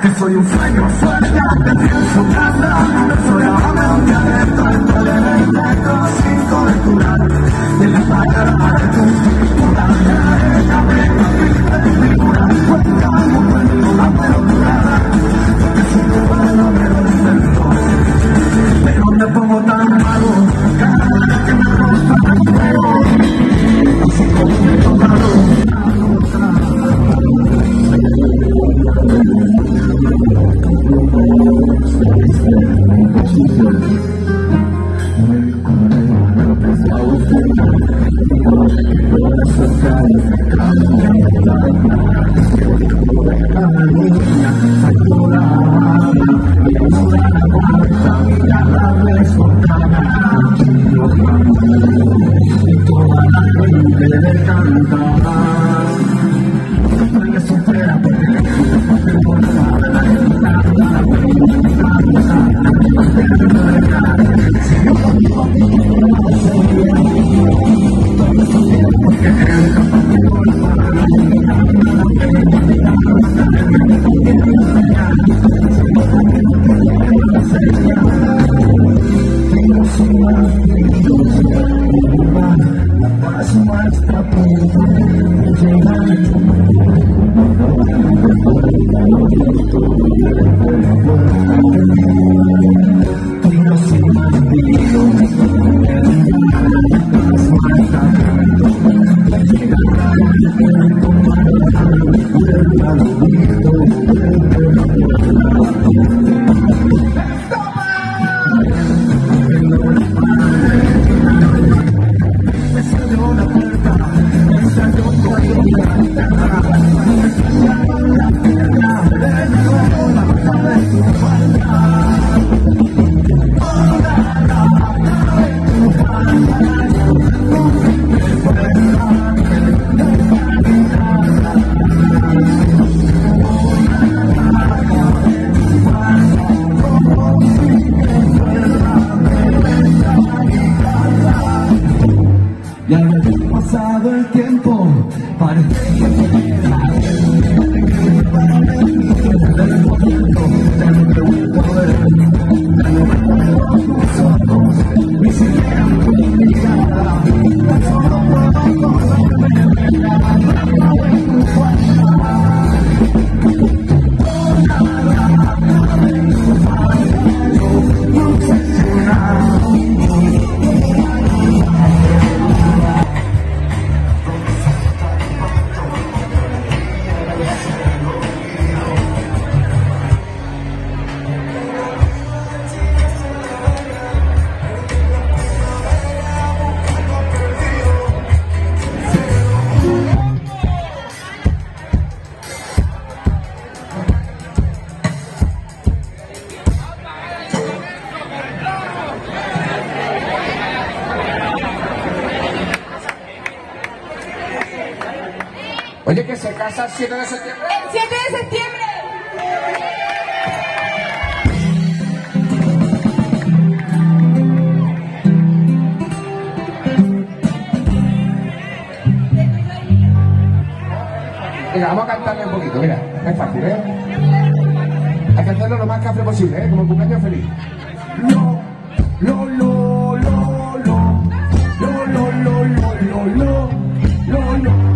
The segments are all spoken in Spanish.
que soy un sueño suelta, te pienso casa, soy ahora un dialecto, el elemento sin cobertura, de la palabra de tu figura, la plena figura, cuéntame cuando la puedo curar, porque si no puedo me lo intento, pero me pongo tan malo, cada vez que me roza el fuego, así como me he tocado a otra. Oye, que se casa el 7 de septiembre. ¡El 7 de septiembre! Venga, vamos a cantarle un poquito, mira, es fácil, ¿eh? Hay que hacerlo lo más café posible, ¿eh? Como un cumpleaños feliz. Lo, lo, lo, lo, lo, lo, lo, lo, lo, lo, lo, lo, lo.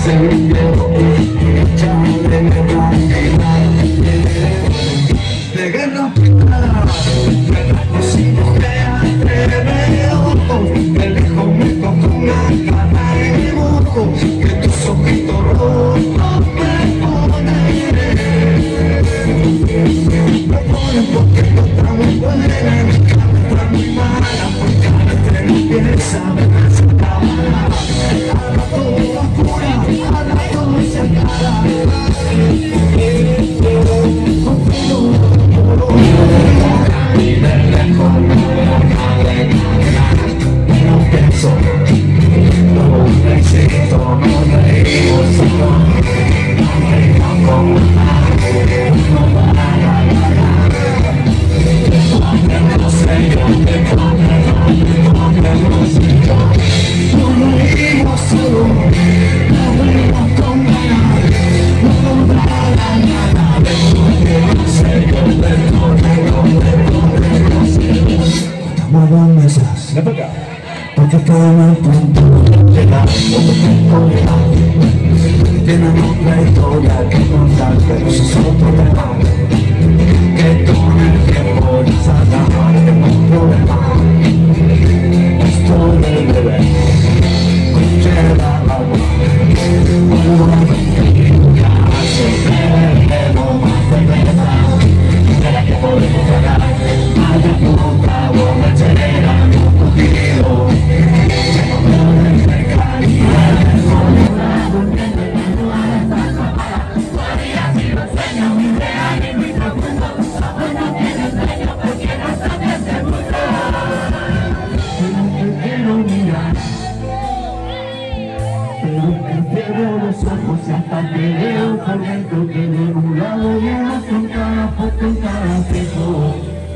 De guerra picada, cocino que atreve ojos, me dejo me toco una cara de mojo, que tus ojitos rojos me ponen porque no estamos buenas, está muy mala, porque ahora entre las piezas me hace acabar, ahora todo va cura, ahora todo se acaba. Le toca. Porque cada uno punto llega tienen otra historia que contar, pero eso es otro tema. Que con el tiempo ya saca un problema. Esto del bebé lleva agua, ya se bebe más cerveza, de la que podemos tragar. Haya puta borrachera, no cogido, lleno de calidad. Y hasta que veo por dentro que de un lado llenas con cada foto en cada espejo.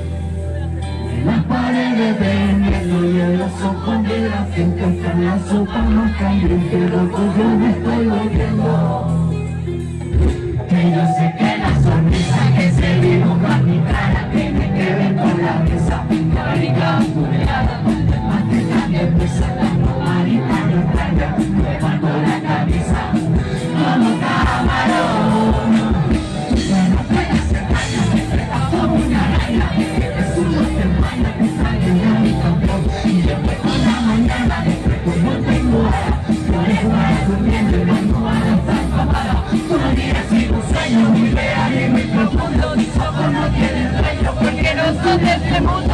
En las paredes vendiendo y en los ojos de la gente está la sopa más caliente, loco yo me estoy volviendo. Que yo sé que la sonrisa que se dibuja en mi cara tiene que ver con la mesa, marica, tu mirada, más que cambia empieza la marita no extraña, levando la camisa. Como camarón, no puedes engañar, me trepas como una araña, es un los que baila que sale de mi campeón, y yo por la mañana, después no tengo hora, por eso vas durmiendo y vengo a lanzar papada, todavía sigo un sueño muy real y muy profundo, mis ojos no tienen dueño porque no son de este mundo.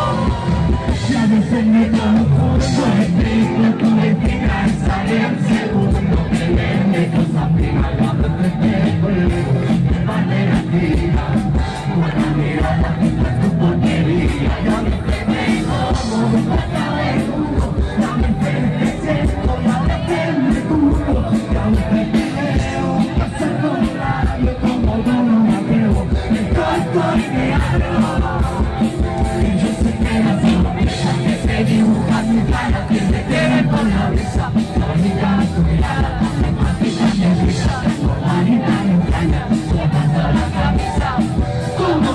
Ya no se me confundo, explico tu mentira y sale al segundo, que vende cosas primas, cuando te espejo, de manera activa, buena mirada, tu porquería, yo no te tengo, como acaba el mundo, dame frente, siento, y ahora que me curo, y aunque te veo, pasa con radio, como yo no me atrevo, me corto y me abro, y yo sé que la sonrisa que se dibuja en mi cara tiene que ver con la brisa, bonita tu mirada, más que cambia risa, bonita me engaña, levando la camisa, como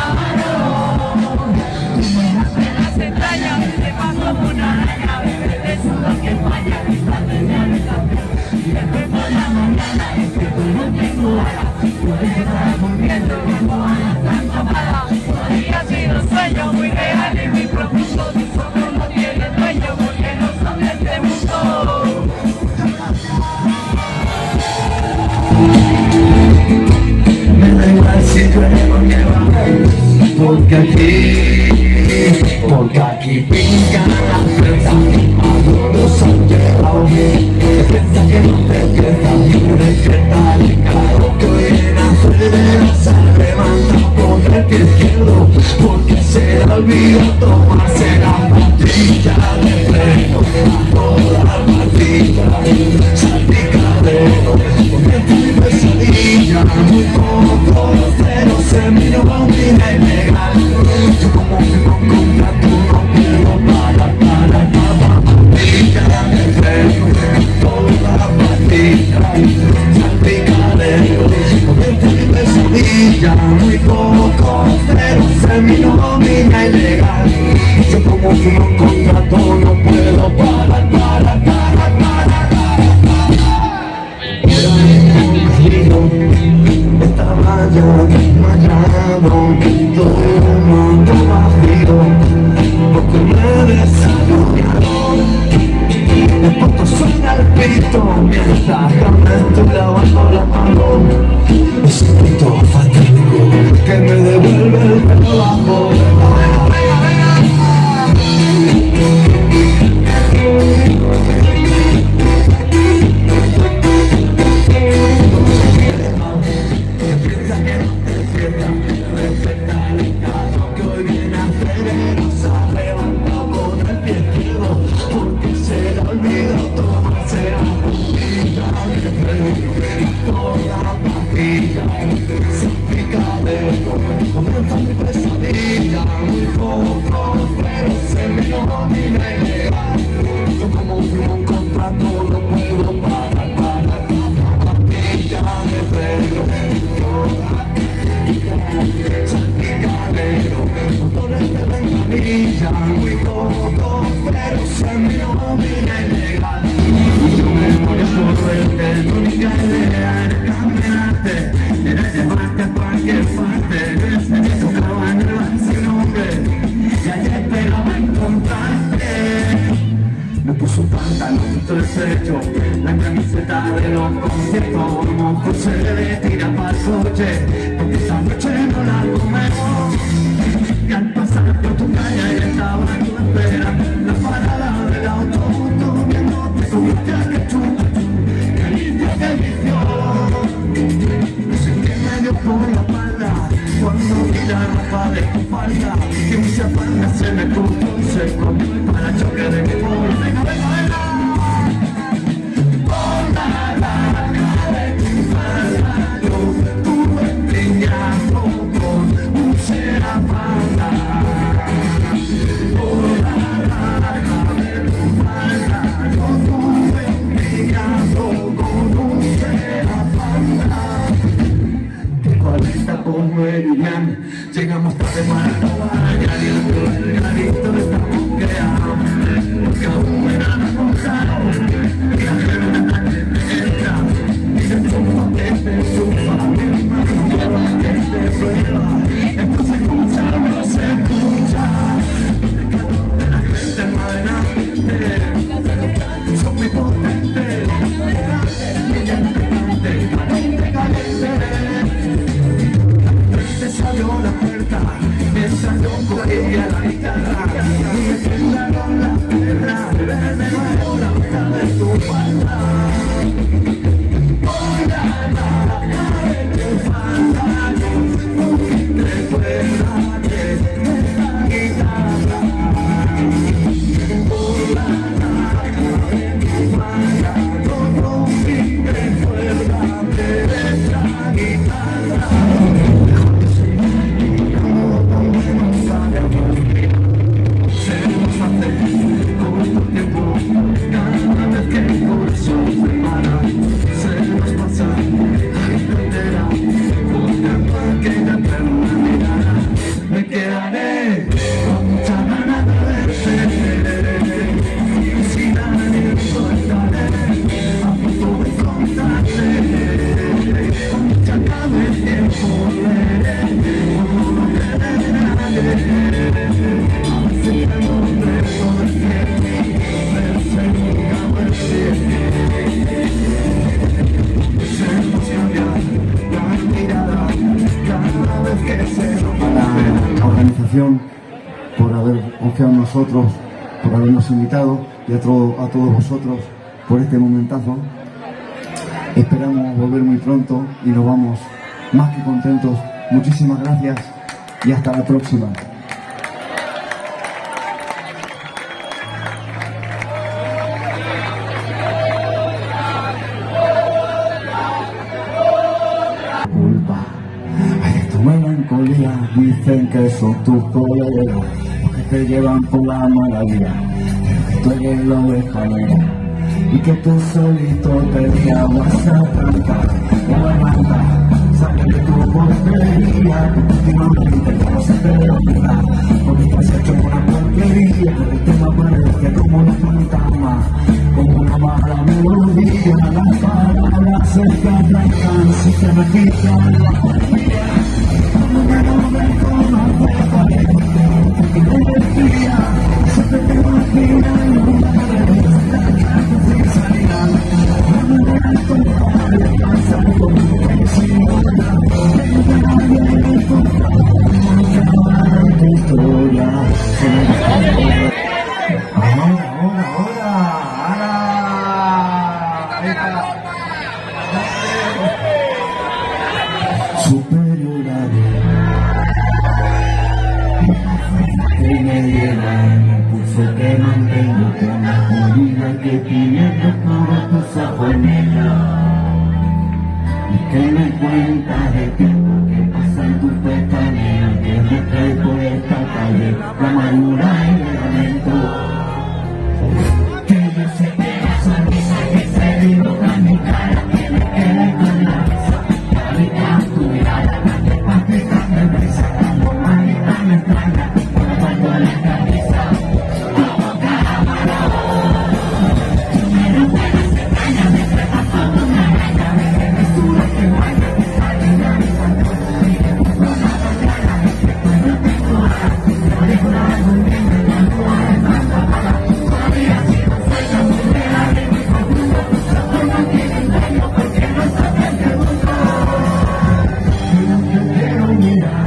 camarón, tú me haces las entrañas, te paso como una araña, bebé de sudor que falla, quizás te vea el campeón, y después por la mañana, es que tú no tengo hora, por eso estás volviendo y vengo a la tanta mala, todavía ha sido un sueño muy real y muy profundo, tus ojos no tienen dueño porque no son de este mundo. Me da igual si llueve o nieva, porque aquí pinta la fresa, amorosa lleva bien, piensa que no te piensa, libre que tal y claro, que hoy en la feria se levanta por el pie izquierdo, porque se le olvidó tomarse la pastilla de freno, a toda la pastilla, salpicadero, porque esta mi pesadilla, muy poco, pero se miró a un día ilegal, yo como que no contra tú no quiero para, moto suena el pito mientras me estoy lavando la mano. Ese pito fatídico que me devuelve el trabajo. Me puso un pantalón estrecho, la camiseta de los conciertos, mojo se le tira para el coche, porque esta noche no la comemos. Y al pasar por tu calle ya estaba tu espera, la parada del autobús, tú viéndote como un ketchup, caliente que vicio. No sé qué me dio por la espalda, cuando vi la ropa de tu falda, que un chaparra se me puso y se comió el parachoque de mi pobre. Venga, venga, venga. Por la larga de tu falda, yo tuve piñazo con un serapanda. Por la larga de tu falda, yo tuve piñazo con un serapanda. 40 con Meridian, llegamos tarde para robar, ya el garito está buqueado, porque aún me han contado, y la gente entra, y se enchufa, que se enchufa, mi mano que se prueba, esto se escucha, no se escucha, la gente buena, son muy potentes, caliente, se abrió la puerta mientras yo cogía la guitarra y me temblaron las piernas de ver de nuevo la boca de tu falda. Por la larga de tu falda, yo recuérdate de esta guitarra. Por la larga de tu falda, yo recuérdate de esta guitarra. Por haber confiado en nosotros, por habernos invitado y a todos vosotros por este momentazo. Esperamos volver muy pronto y nos vamos más que contentos. Muchísimas gracias y hasta la próxima. Melancolía, dicen que son tus colegas los que te llevan por la maravilla, pero que tú eres la oveja negra y que tú solito te vas a arrancar o arrancar, sabes de tu porquería, que últimamente no se te olvida, porque te has hecho una porquería, porque te me aparece como una fantasma, como una mala melodía, las palabras se te arrancan si te me quitan la porquería. Se te superior a mí. Que me lleva el impulso que mantengo con la oscuridad que pidiendo por tus ojos negros. Y que me cuentas el tiempo que pasa en tus pestañas, que me trae por esta calle la amargura y el lamento. Que yo sé que la sonrisa que se dibuja en mi cara, que me quede con la risa, ahorita tu mirada, que palpita me brisa, como manita me extraña, cuando la camisa, como camarón. Pero buena se caña, me trepa como una araña, me textura que baña, que sale de mi cuerpo, y que pongo la mañana, cuando tengo ganas, no dejo nada conmigo, cuando hay más papá, todavía sigo sueño, muy real en mi profundo, los ojos no tienen dueño, porque no saben del mundo. Pero te quiero mirar,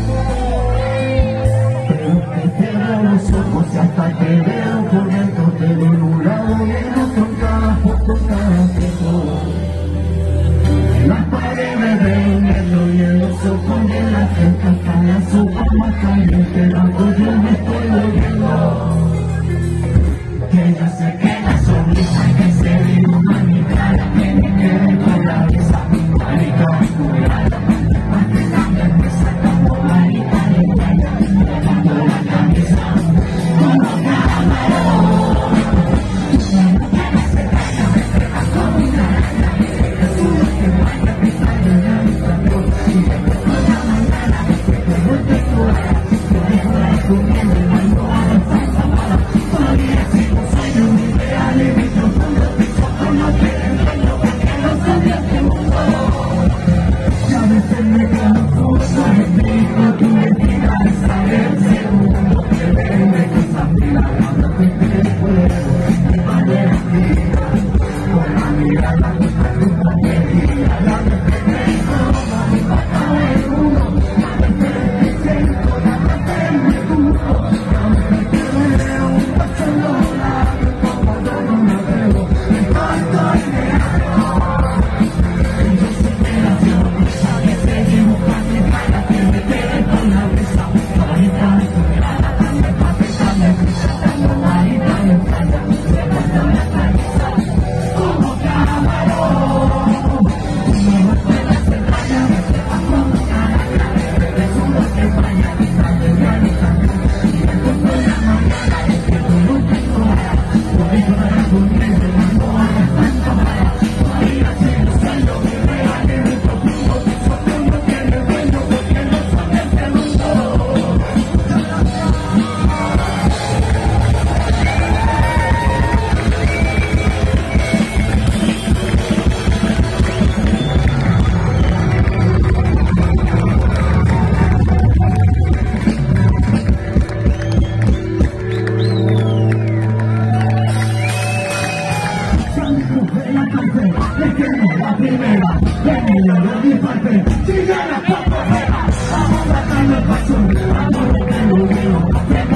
pero te cierro los ojos y hasta te veo por dentro, te veo en un lado y en otro, cada foto, cada tiempo. En las paredes me veo viendo y en los ojos de la gente, hasta la sopa más caliente, la yo me estoy volviendo. Que yo sé que la sonrisa que se dibuja en mi cara, que me quede con la risa, manito tu mirada, manita me empieza como manita de playa, levando la camisa, como camarón. Que se calla, me trepa como una araña, me suda que baña, que sale de mi cuerpo, y que por la mañana, que no tengo ganas, que dejo de comer el mango a la salsa mala, todavía sigo sueño muy real en mi profundo, mis ojos no tienen dueño, porque no sabía que mundo. Y a veces me quedo solo, explico tu mentira, es saber segundo, que verme cosas milagros, que te puedo, mi manera fría, con la mirada, tu tontería, la vez que me dijo, mi papá es uno, la vez que me siento, la vez que me juro, la vez que me veo, pasando la vida, como yo no me veo, me canto y me hago. Y yo sé que la sonrisa que se dibuja en mi cara, que me quede con la brisa, ahorita de tu mirada, me palpita, me brisa, como manita me extraña, levando la camisa, como camarón. Me muerde las entrañas, me trepa como una araña, me suda que baña, que sale de mi cuerpo, y me pongo en la mañana, que no tengo ganas, no dejo nada conmigo, cuando haga tanta mala, todavía sigo sueño muy real en mi profundo, mis ojos no tienen dueño, porque no saben del mundo. La primera, venía de mi parte, sigue la copa, vamos a darle paso, vamos a lo que lo veo,